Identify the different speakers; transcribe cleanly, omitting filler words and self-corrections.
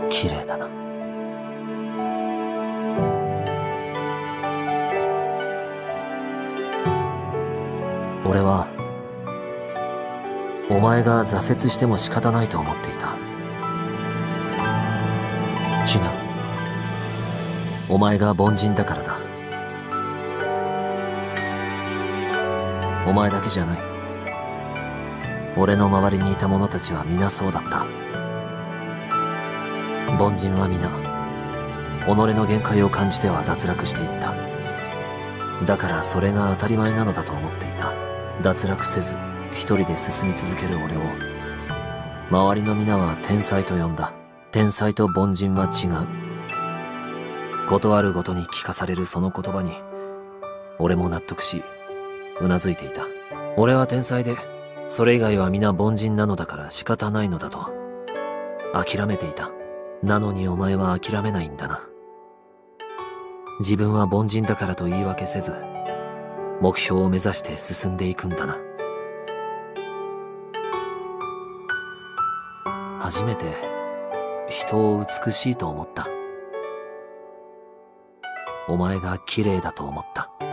Speaker 1: 綺麗だな。俺はお前が挫折しても仕方ないと思っていた。違う。お前が凡人だからだ。お前だけじゃない。俺の周りにいた者たちは皆そうだった。凡人は皆己の限界を感じては脱落していった。だからそれが当たり前なのだと思っていた。脱落せず一人で進み続ける俺を周りの皆は天才と呼んだ。天才と凡人は違う。ことあるごとに聞かされるその言葉に俺も納得しうなずいていた。俺は天才でそれ以外は皆凡人なのだから仕方ないのだと諦めていた。なのにお前は諦めないんだな。自分は凡人だからと言い訳せず目標を目指して進んでいくんだな。初めて人を美しいと思った。お前が綺麗だと思った。